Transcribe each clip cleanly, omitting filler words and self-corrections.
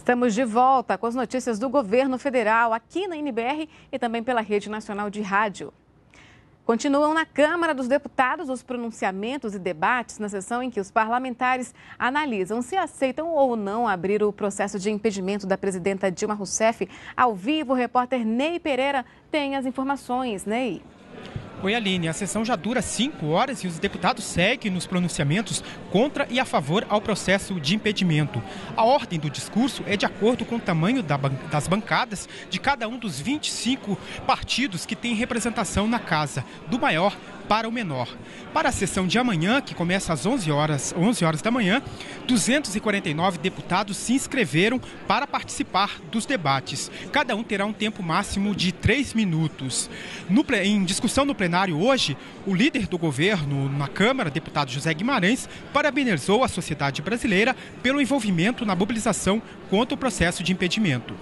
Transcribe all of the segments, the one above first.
Estamos de volta com as notícias do governo federal aqui na NBR e também pela Rede Nacional de Rádio. Continuam na Câmara dos Deputados os pronunciamentos e debates na sessão em que os parlamentares analisam se aceitam ou não abrir o processo de impedimento da presidenta Dilma Rousseff. Ao vivo, o repórter Ney Pereira tem as informações. Ney. Oi, Aline. A sessão já dura 5 horas e os deputados seguem nos pronunciamentos contra e a favor ao processo de impedimento. A ordem do discurso é de acordo com o tamanho das bancadas de cada um dos 25 partidos que têm representação na casa, do maior para o menor. Para a sessão de amanhã, que começa às 11 horas da manhã, 249 deputados se inscreveram para participar dos debates. Cada um terá um tempo máximo de 3 minutos. Em discussão no plenário hoje, o líder do governo na Câmara, deputado José Guimarães, parabenizou a sociedade brasileira pelo envolvimento na mobilização contra o processo de impedimento.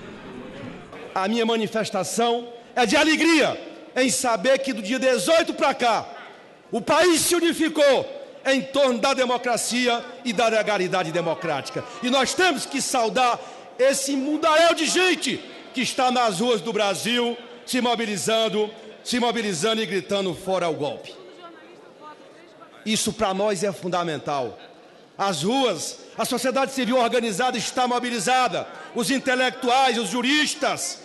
A minha manifestação é de alegria em saber que do dia 18 para cá, o país se unificou em torno da democracia e da legalidade democrática. E nós temos que saudar esse mundaréu de gente que está nas ruas do Brasil se mobilizando e gritando fora o golpe. Isso para nós é fundamental. As ruas, a sociedade civil organizada está mobilizada, os intelectuais, os juristas,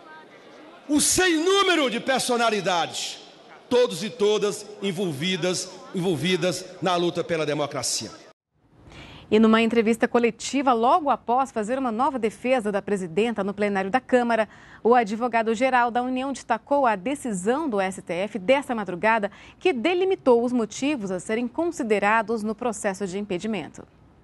o sem número de personalidades, todos e todas envolvidas na luta pela democracia. E numa entrevista coletiva, logo após fazer uma nova defesa da presidenta no plenário da Câmara, o advogado-geral da União destacou a decisão do STF desta madrugada que delimitou os motivos a serem considerados no processo de impedimento.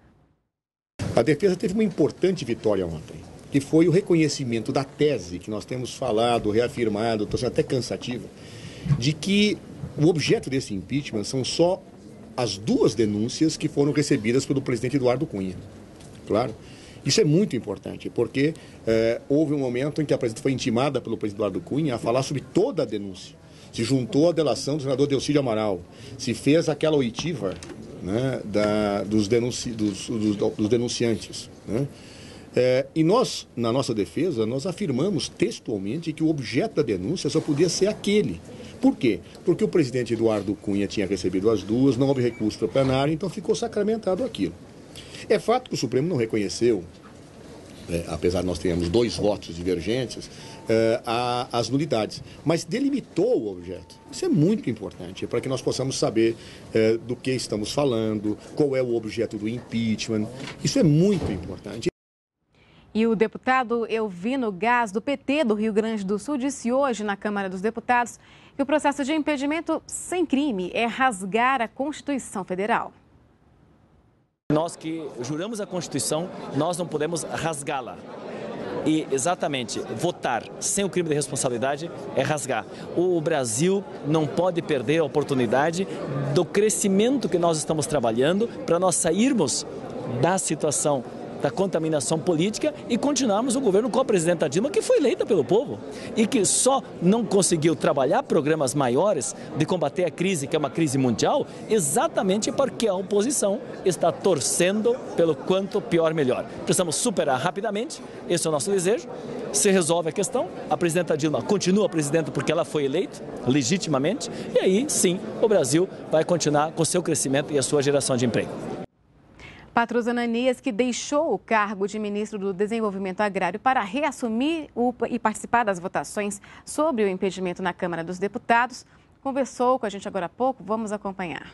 A defesa teve uma importante vitória ontem, que foi o reconhecimento da tese que nós temos falado, reafirmado, estou sendo até cansativo, de que o objeto desse impeachment são só as 2 denúncias que foram recebidas pelo presidente Eduardo Cunha. Claro, isso é muito importante, porque houve um momento em que a presidenta foi intimada pelo presidente Eduardo Cunha a falar sobre toda a denúncia. Se juntou à delação do senador Delcídio Amaral, se fez aquela oitiva, né, dos denunciantes, né? E nós, na nossa defesa, nós afirmamos textualmente que o objeto da denúncia só podia ser aquele. Por quê? Porque o presidente Eduardo Cunha tinha recebido as 2, não houve recurso para o plenário, então ficou sacramentado aquilo. É fato que o Supremo não reconheceu, apesar de nós termos 2 votos divergentes, as nulidades, mas delimitou o objeto. Isso é muito importante para que nós possamos saber do que estamos falando, qual é o objeto do impeachment. Isso é muito importante. E o deputado Elvino Gás, do PT do Rio Grande do Sul, disse hoje na Câmara dos Deputados que o processo de impedimento sem crime é rasgar a Constituição Federal. Nós que juramos a Constituição, nós não podemos rasgá-la. E, exatamente, votar sem o crime de responsabilidade é rasgar. O Brasil não pode perder a oportunidade do crescimento que nós estamos trabalhando para nós sairmos da situação da contaminação política e continuarmos o governo com a presidenta Dilma, que foi eleita pelo povo e que só não conseguiu trabalhar programas maiores de combater a crise, que é uma crise mundial, exatamente porque a oposição está torcendo pelo quanto pior melhor. Precisamos superar rapidamente, esse é o nosso desejo. Se resolve a questão, a presidenta Dilma continua presidenta porque ela foi eleita legitimamente e aí sim o Brasil vai continuar com seu crescimento e a sua geração de emprego. Patrus Ananias, que deixou o cargo de ministro do Desenvolvimento Agrário para reassumir e participar das votações sobre o impedimento na Câmara dos Deputados, conversou com a gente agora há pouco. Vamos acompanhar.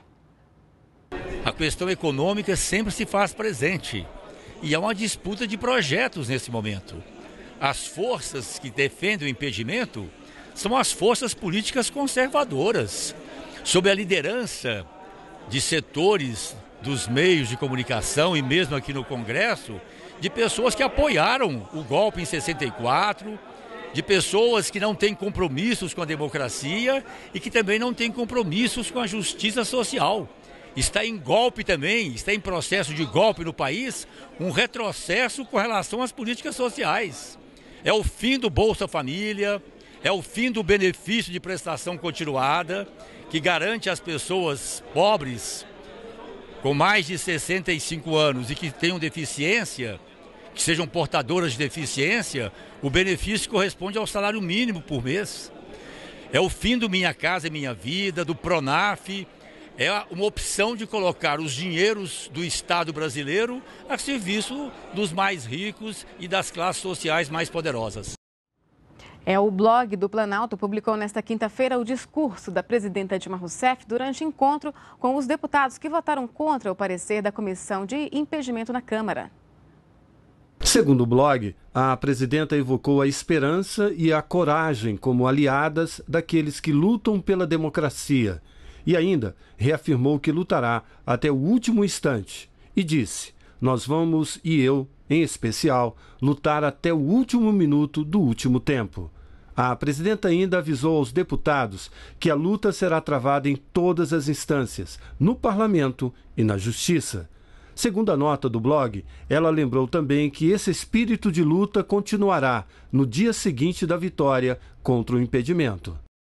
A questão econômica sempre se faz presente e há uma disputa de projetos nesse momento. As forças que defendem o impedimento são as forças políticas conservadoras, sob a liderança de setores dos meios de comunicação e mesmo aqui no Congresso, de pessoas que apoiaram o golpe em 64, de pessoas que não têm compromissos com a democracia e que também não têm compromissos com a justiça social. Está em golpe também, está em processo de golpe no país, um retrocesso com relação às políticas sociais. É o fim do Bolsa Família, é o fim do benefício de prestação continuada, que garante às pessoas pobres com mais de 65 anos e que tenham deficiência, que sejam portadoras de deficiência, o benefício corresponde ao salário mínimo por mês. É o fim do Minha Casa Minha Vida, do Pronaf. É uma opção de colocar os dinheiros do Estado brasileiro a serviço dos mais ricos e das classes sociais mais poderosas. O blog do Planalto publicou nesta quinta-feira o discurso da presidenta Dilma Rousseff durante encontro com os deputados que votaram contra o parecer da Comissão de Impedimento na Câmara. Segundo o blog, a presidenta evocou a esperança e a coragem como aliadas daqueles que lutam pela democracia e ainda reafirmou que lutará até o último instante e disse: "Nós vamos, e eu, em especial, lutar até o último minuto do último tempo." A presidenta ainda avisou aos deputados que a luta será travada em todas as instâncias, no parlamento e na justiça. Segundo a nota do blog, ela lembrou também que esse espírito de luta continuará no dia seguinte da vitória contra o impedimento.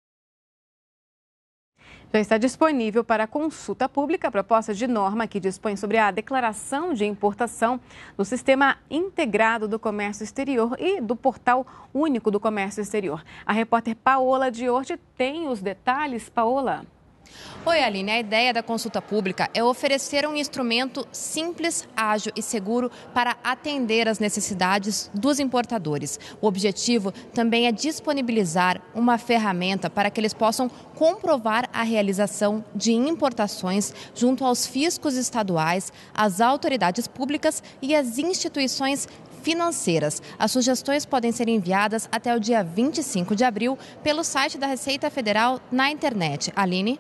Já está disponível para consulta pública a proposta de norma que dispõe sobre a declaração de importação do Sistema Integrado do Comércio Exterior e do Portal Único do Comércio Exterior. A repórter Paola Diorte tem os detalhes. Paola. Oi, Aline. A ideia da consulta pública é oferecer um instrumento simples, ágil e seguro para atender às necessidades dos importadores. O objetivo também é disponibilizar uma ferramenta para que eles possam comprovar a realização de importações junto aos fiscos estaduais, às autoridades públicas e às instituições financeiras. As sugestões podem ser enviadas até o dia 25 de abril pelo site da Receita Federal na internet. Aline?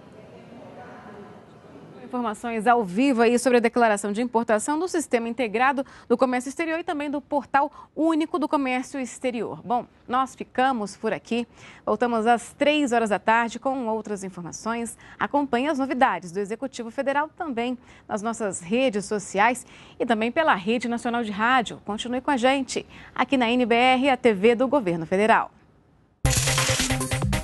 Informações ao vivo aí sobre a declaração de importação do Sistema Integrado do Comércio Exterior e também do Portal Único do Comércio Exterior. Bom, nós ficamos por aqui. Voltamos às 3 horas da tarde com outras informações. Acompanhe as novidades do Executivo Federal também nas nossas redes sociais e também pela Rede Nacional de Rádio. Continue com a gente aqui na NBR, a TV do Governo Federal.